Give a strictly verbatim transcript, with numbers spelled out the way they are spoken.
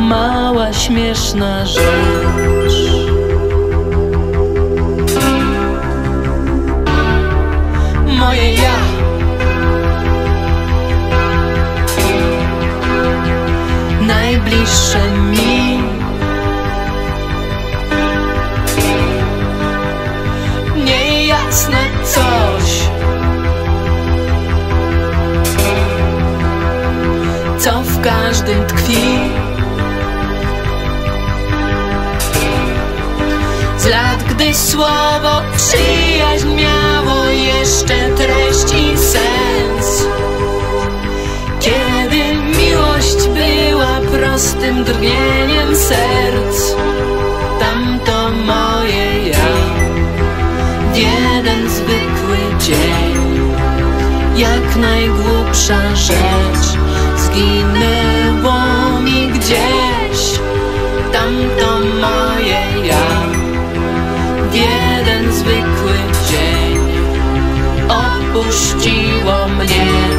mała, śmieszna rzecz. Moje ja. Najbliższe mi. Niejasne coś, co w każdym tkwi. Z lat, gdy słowo przyjaźń miało jeszcze treść i sens, kiedy miłość była prostym drgnieniem serc. Tamto moje ja, w jeden zwykły dzień, jak najgłupsza rzecz, zginęło mi gdzieś. Tamto moje ja, w jeden zwykły dzień, opuściło mnie.